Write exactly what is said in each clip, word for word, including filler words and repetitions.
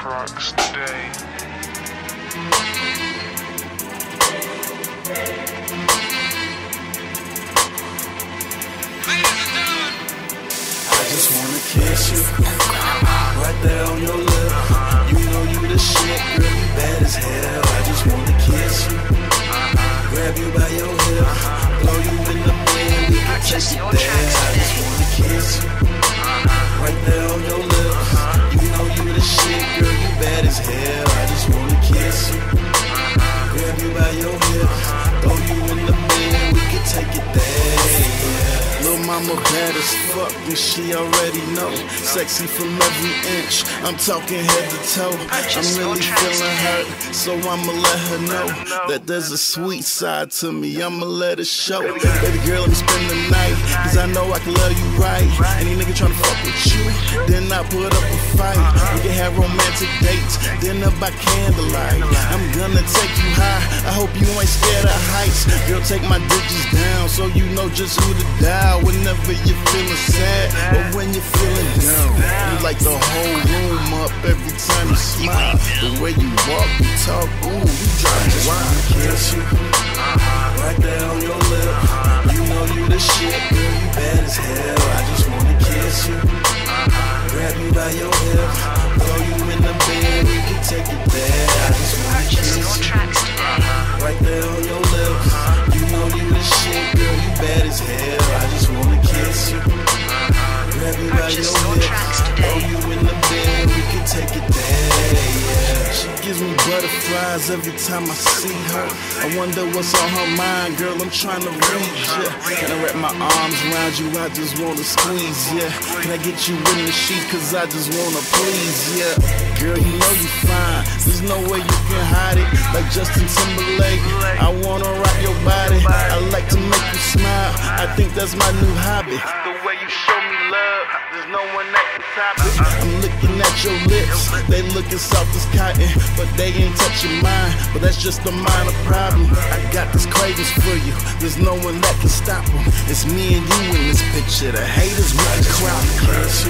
tracks today. I just wanna kiss you right there on your lip. You know you the shit, girl, you bad as hell. I just wanna kiss you, grab you by your hip, throw you in the bed, we can take it there. I just wanna kiss you right there on your lips. You know you the shit, girl, you bad as hell. I just wanna kiss you, grab you by your hip, throw you in the bed, we can take it there. Yeah. Lil' mama bad as fuck, and she already know. Sexy from every inch, I'm talking head to toe. I'm really feeling hurt, so I'ma let her know that there's a sweet side to me, I'ma let it show. Baby girl, let me spend the night, cause I know I can love you right. Any nigga tryna fuck with you, then I put up a fight. We can have romantic dates, dinner by candlelight. I'm gonna take you high, I hope you ain't scared of heights. Girl, take my digits down, so you know just who to dial. Whenever you're feeling sad, or when you're feeling down, you light the whole room up every time you smile. The way you walk, you talk, ooh, you drive me wild. Kiss you right there on your lip. You know you the shit, girl, you bad as hell. I just wanna kiss you, grab you by your hip, throw you in the bed, we can take it there. I just wanna kiss you right there on your lips. You know you the shit, girl, you bad as hell. I just wanna kiss you, grab you by your hips, throw you in the bed, we can take it there, yeah. She gives me butterflies every time I see her. I wonder what's on her mind, girl, I'm trying to read ya. Can I wrap my arms around you, I just wanna squeeze ya. Can I get you in the sheets, cause I just wanna please ya. Girl, you know you fine, there's no way you can hide it. Like Justin Timberlake, I wanna rock your body, I like to make you smile, I think that's my new hobby. The way you show me love, there's no one that can top it. I'm looking at your lips, they looking soft as cotton, but they ain't touching mine, but that's just a minor problem. I got this cravings for you, there's no one that can stop them. It's me and you in this picture, the haters with the crowd. Kiss you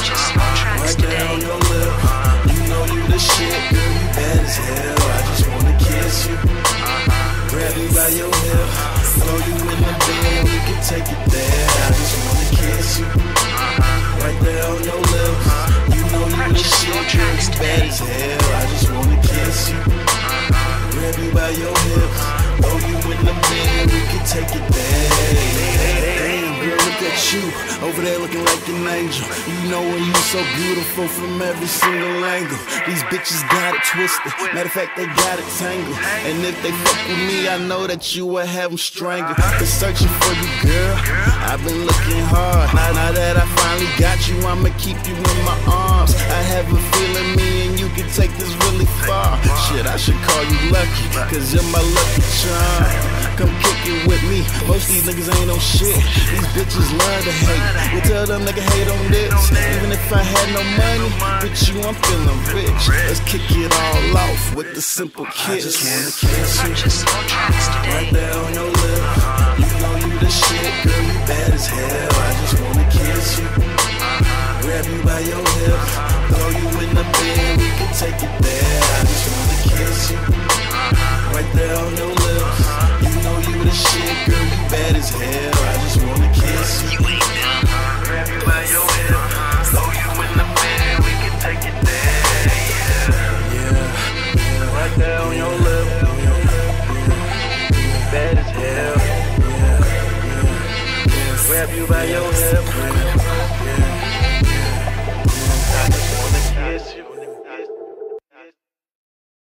right there on your lip. You know you the shit, girl, you bad as hell. I just wanna kiss you, grab you by your hip, throw you in the bed, we can take it there. I just wanna kiss you right there on your lips. You know you the shit, girl, you bad as hell. I just wanna kiss you, grab you by your hips, throw you in the bed, we can take it there. Damn, girl, look at you, over there looking like an angel. You know when you so beautiful from every single angle. These bitches got it twisted, matter of fact they got it tangled. And if they fuck with me, I know that you will have them strangled. Been searching for you, girl, I've been looking hard. Now, now that I finally got you, I'ma keep you in my arms. I have a feeling me and you can take this really far. Shit, I should call you lucky, cause you're my lucky charm. Come kick it with me, most these niggas ain't on shit. These bitches love to hate, we tell them nigga hate on this. Even if I had no money, with you I'm feeling rich. Let's kick it all off with the simple kiss. I just wanna kiss you right there on your lip. You know you the shit, girl, you bad as hell. I just wanna kiss you, grab you by your hip, throw you in the bed, we can take it there. I just wanna kiss you right there on your lips. You know you the shit, girl, you bad as hell. I just wanna kiss you, grab you by your hip, throw you in the bed, we can take it there. Yeah, yeah, yeah. Right there on your lip, bad as hell. Yeah, yeah, yeah. Grab you by your hip.